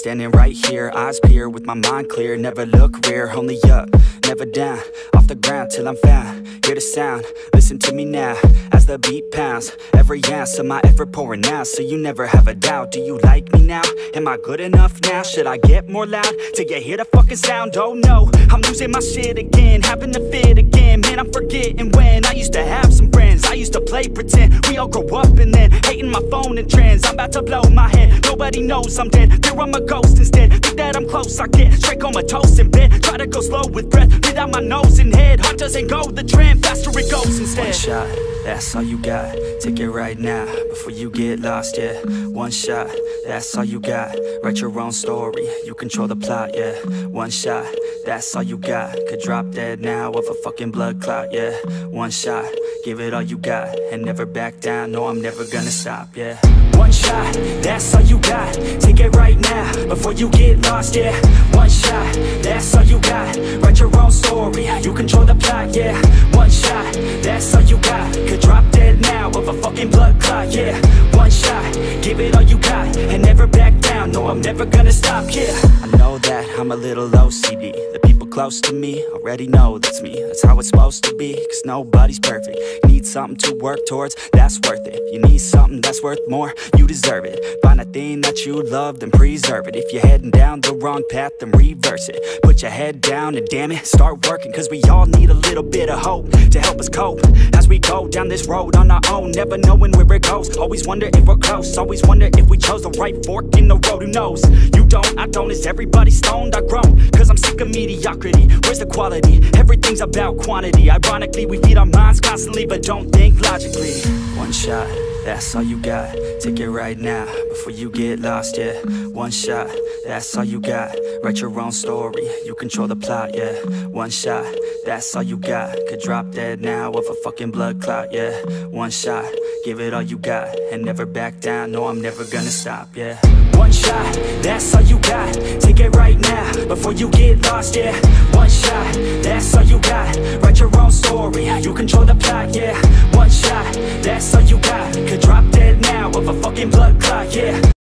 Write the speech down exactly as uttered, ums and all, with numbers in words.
standing right here, eyes peer with my mind clear. Never look rear, only up, never down. Off the ground till I'm found. Hear the sound, listen to me now. As the beat pounds, every ounce of my effort pouring out. So you never have a doubt, do you like me now? Am I good enough now? Should I get more loud till you hear the fucking sound? Oh no, I'm losing my shit again, having to fit again. Man, I'm forgetting when I used to have some friends. I used to play pretend, we all grow up and then hating my phone and trends. I'm about to blow my head, nobody knows I'm dead. Fear I'm a ghost instead, think that I'm close, I get straight comatose in bed. Try to go slow with breath, without my nose and head. Heart doesn't go the trend, faster it goes instead. One shot, that's all you got, take it right now, before you get lost, yeah. One shot, that's all you got, write your own story, you control the plot, yeah. One shot, that's all you got, could drop dead now of a fucking blood clot, yeah. One shot, give it all you got, and never back down, no I'm never gonna stop, yeah. One shot, that's all you got, take it right now, before you get lost, yeah. One shot, that's all you got, write your own story, you control the plot, yeah. One shot, that's all you got, could drop dead now of a fucking blood clot, yeah. One shot, give it all you got, and never back down, no I'm never gonna stop, yeah. I know that I'm a little O C D, the people close to me already know that's me. That's how it's supposed to be, cause nobody's perfect. You need something to work towards, that's worth it. You need something that's worth more, you deserve it. Find a thing that you love, then preserve it. If you're heading down the wrong path, then reverse it. Put your head down and damn it, start working. Cause we all need a little bit of hope to help us cope as we go down this road on our own, never knowing where it goes. Always wonder if we're close, always wonder if we chose the right fork in the road. Who knows? You don't, I don't, is everybody stoned? I've grown, cause I'm sick of mediocrity. Where's the quality? Everything's about quantity. Ironically, we feed our minds constantly, but don't think logically. One shot, that's all you got, take it right now, before you get lost, yeah. One shot, that's all you got, write your own story, you control the plot, yeah. One shot, that's all you got, could drop dead now of a fucking blood clot, yeah. One shot, give it all you got, and never back down, no I'm never gonna stop, yeah. One shot, that's all you got, take it right now, before you get lost, yeah. One shot, that's all you got, write your own story, you control the plot, yeah. One shot, that's all you got, could drop dead now of a fucking blood clot, yeah.